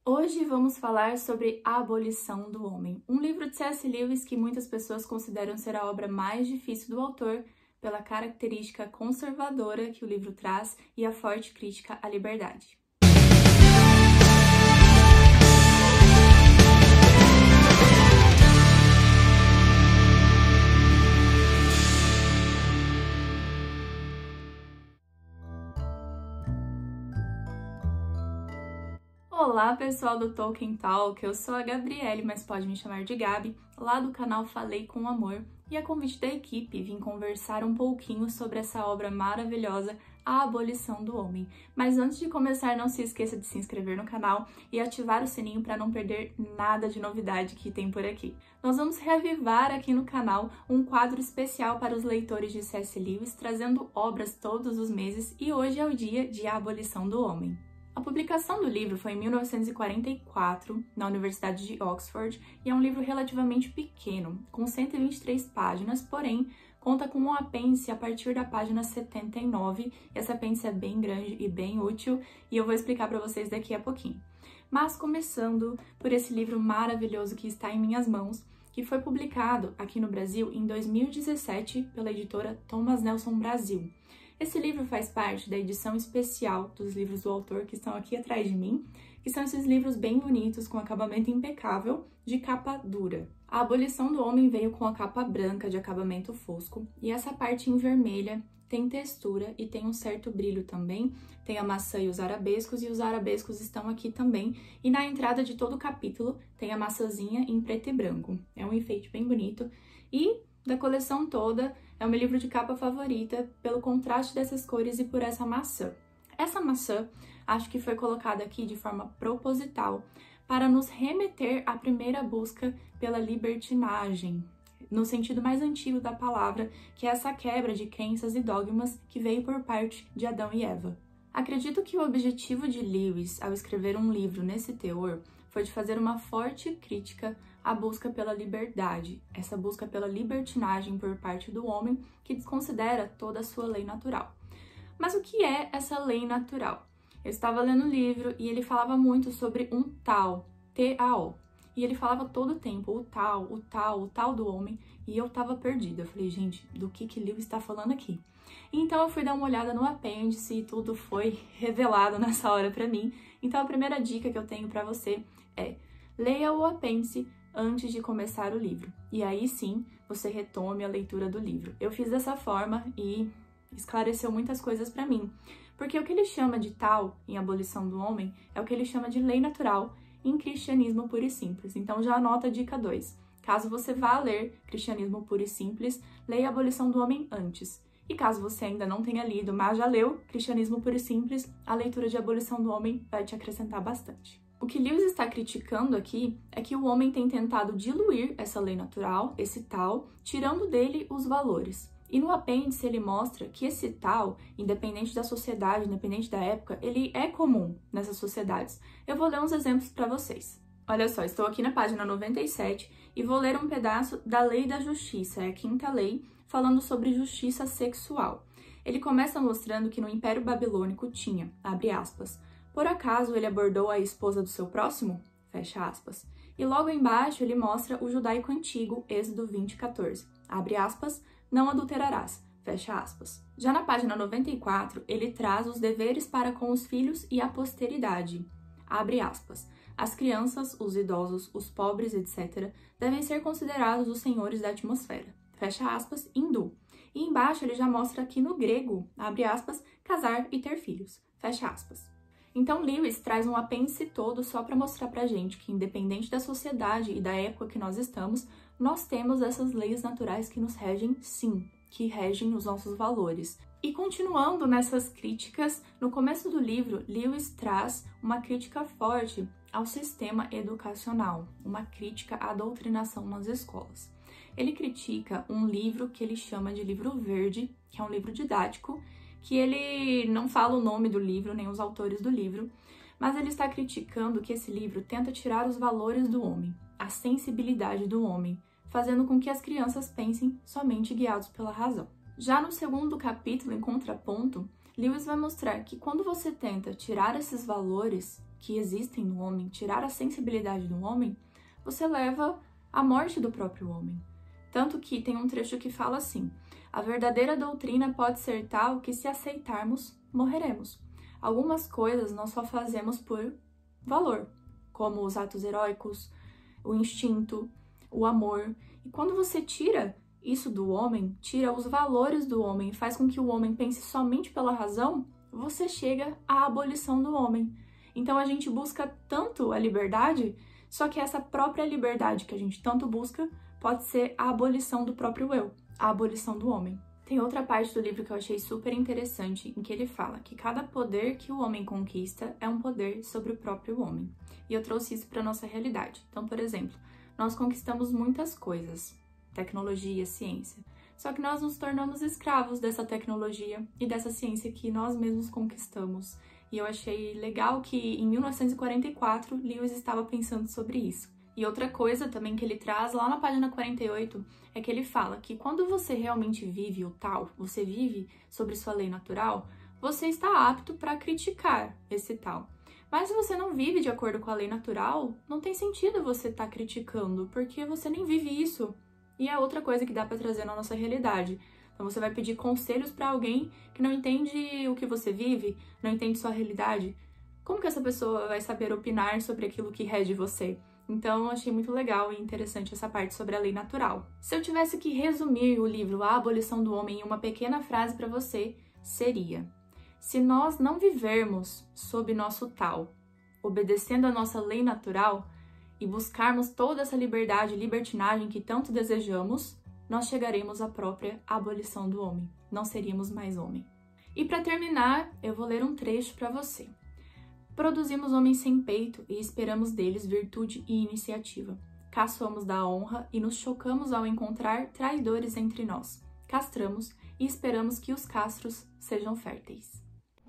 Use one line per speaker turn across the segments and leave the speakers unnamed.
Hoje vamos falar sobre A Abolição do Homem, um livro de C.S. Lewis que muitas pessoas consideram ser a obra mais difícil do autor pela característica conservadora que o livro traz e a forte crítica à liberdade. Olá pessoal do Tolkien Talk, eu sou a Gabriele, mas pode me chamar de Gabi, lá do canal Falei com Amor, e a convite da equipe vim conversar um pouquinho sobre essa obra maravilhosa, A Abolição do Homem. Mas antes de começar, não se esqueça de se inscrever no canal e ativar o sininho para não perder nada de novidade que tem por aqui. Nós vamos reavivar aqui no canal um quadro especial para os leitores de C.S. Lewis, trazendo obras todos os meses, e hoje é o dia de A Abolição do Homem. A publicação do livro foi em 1944, na Universidade de Oxford, e é um livro relativamente pequeno, com 123 páginas, porém, conta com um apêndice a partir da página 79, esse apêndice é bem grande e bem útil, e eu vou explicar para vocês daqui a pouquinho. Mas começando por esse livro maravilhoso que está em minhas mãos, que foi publicado aqui no Brasil em 2017 pela editora Thomas Nelson Brasil. Esse livro faz parte da edição especial dos livros do autor que estão aqui atrás de mim, que são esses livros bem bonitos, com acabamento impecável, de capa dura. A Abolição do Homem veio com a capa branca de acabamento fosco, e essa parte em vermelha tem textura e tem um certo brilho também, tem a maçã e os arabescos estão aqui também, e na entrada de todo o capítulo tem a maçãzinha em preto e branco. É um enfeite bem bonito, e da coleção toda, é o meu livro de capa favorita pelo contraste dessas cores e por essa maçã. Essa maçã, acho que foi colocada aqui de forma proposital para nos remeter à primeira busca pela libertinagem, no sentido mais antigo da palavra, que é essa quebra de crenças e dogmas que veio por parte de Adão e Eva. Acredito que o objetivo de Lewis, ao escrever um livro nesse teor, foi de fazer uma forte crítica à busca pela liberdade, essa busca pela libertinagem por parte do homem que desconsidera toda a sua lei natural. Mas o que é essa lei natural? Eu estava lendo o livro e ele falava muito sobre um tal, T-A-O, e ele falava todo o tempo o tal do homem, e eu estava perdida. Eu falei, gente, do que Lewis está falando aqui? Então eu fui dar uma olhada no apêndice e tudo foi revelado nessa hora para mim. Então a primeira dica que eu tenho para você é: leia o apêndice antes de começar o livro, e aí sim você retome a leitura do livro. Eu fiz dessa forma e esclareceu muitas coisas para mim, porque o que ele chama de tal em Abolição do Homem é o que ele chama de lei natural em Cristianismo Puro e Simples. Então já anota a dica 2. Caso você vá ler Cristianismo Puro e Simples, leia a Abolição do Homem antes. E caso você ainda não tenha lido, mas já leu Cristianismo Puro e Simples, a leitura de Abolição do Homem vai te acrescentar bastante. O que Lewis está criticando aqui é que o homem tem tentado diluir essa lei natural, esse tal, tirando dele os valores. E no apêndice ele mostra que esse tal, independente da sociedade, independente da época, ele é comum nessas sociedades. Eu vou ler uns exemplos para vocês. Olha só, estou aqui na página 97 e vou ler um pedaço da Lei da Justiça, é a 5ª lei, falando sobre justiça sexual. Ele começa mostrando que no Império Babilônico tinha, abre aspas, por acaso ele abordou a esposa do seu próximo? Fecha aspas. E logo embaixo ele mostra o judaico antigo, Êxodo 20:14, abre aspas, não adulterarás, fecha aspas. Já na página 94, ele traz os deveres para com os filhos e a posteridade, abre aspas. As crianças, os idosos, os pobres, etc., devem ser considerados os senhores da atmosfera, fecha aspas, hindu. E embaixo ele já mostra aqui no grego, abre aspas, casar e ter filhos, fecha aspas. Então Lewis traz um apêndice todo só para mostrar pra gente que, independente da sociedade e da época que nós estamos, nós temos essas leis naturais que nos regem, sim, que regem os nossos valores. E continuando nessas críticas, no começo do livro, Lewis traz uma crítica forte ao sistema educacional, uma crítica à doutrinação nas escolas. Ele critica um livro que ele chama de livro verde, que é um livro didático, que ele não fala o nome do livro, nem os autores do livro, mas ele está criticando que esse livro tenta tirar os valores do homem, a sensibilidade do homem, fazendo com que as crianças pensem somente guiados pela razão. Já no segundo capítulo, em contraponto, Lewis vai mostrar que quando você tenta tirar esses valores, que existem no homem, tirar a sensibilidade do homem, você leva à morte do próprio homem. Tanto que tem um trecho que fala assim: a verdadeira doutrina pode ser tal que, se aceitarmos, morreremos. Algumas coisas nós só fazemos por valor, como os atos heróicos, o instinto, o amor. E quando você tira isso do homem, tira os valores do homem, faz com que o homem pense somente pela razão, você chega à abolição do homem. Então a gente busca tanto a liberdade, só que essa própria liberdade que a gente tanto busca pode ser a abolição do próprio eu, a abolição do homem. Tem outra parte do livro que eu achei super interessante, em que ele fala que cada poder que o homem conquista é um poder sobre o próprio homem. E eu trouxe isso para nossa realidade. Então, por exemplo, nós conquistamos muitas coisas, tecnologia, ciência, só que nós nos tornamos escravos dessa tecnologia e dessa ciência que nós mesmos conquistamos. E eu achei legal que em 1944 Lewis estava pensando sobre isso. E outra coisa também que ele traz lá na página 48 é que ele fala que quando você realmente vive o tal, você vive sobre sua lei natural, você está apto para criticar esse tal. Mas se você não vive de acordo com a lei natural, não tem sentido você estar criticando, porque você nem vive isso. E é outra coisa que dá para trazer na nossa realidade. Então você vai pedir conselhos para alguém que não entende o que você vive, não entende sua realidade. Como que essa pessoa vai saber opinar sobre aquilo que rege você? Então, eu achei muito legal e interessante essa parte sobre a lei natural. Se eu tivesse que resumir o livro A Abolição do Homem em uma pequena frase para você, seria: se nós não vivermos sob nosso tal, obedecendo a nossa lei natural, e buscarmos toda essa liberdade e libertinagem que tanto desejamos, nós chegaremos à própria abolição do homem. Não seríamos mais homem. E para terminar, eu vou ler um trecho para você. Produzimos homens sem peito e esperamos deles virtude e iniciativa. Caçoamos da honra e nos chocamos ao encontrar traidores entre nós. Castramos e esperamos que os castros sejam férteis.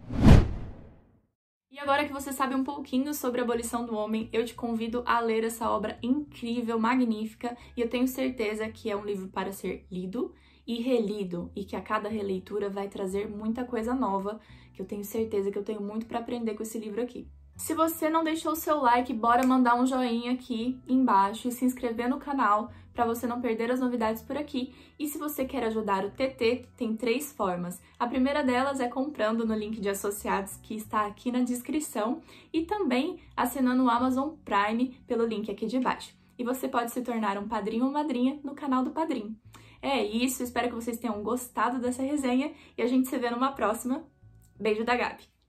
E agora que você sabe um pouquinho sobre a abolição do homem, eu te convido a ler essa obra incrível, magnífica, e eu tenho certeza que é um livro para ser lido e relido, e que a cada releitura vai trazer muita coisa nova, que eu tenho certeza que eu tenho muito para aprender com esse livro aqui. Se você não deixou o seu like, bora mandar um joinha aqui embaixo e se inscrever no canal para você não perder as novidades por aqui. E se você quer ajudar o TT, tem 3 formas. A primeira delas é comprando no link de associados que está aqui na descrição e também assinando o Amazon Prime pelo link aqui de baixo. E você pode se tornar um padrinho ou madrinha no canal do Padrim. É isso, espero que vocês tenham gostado dessa resenha e a gente se vê numa próxima. Beijo da Gabi!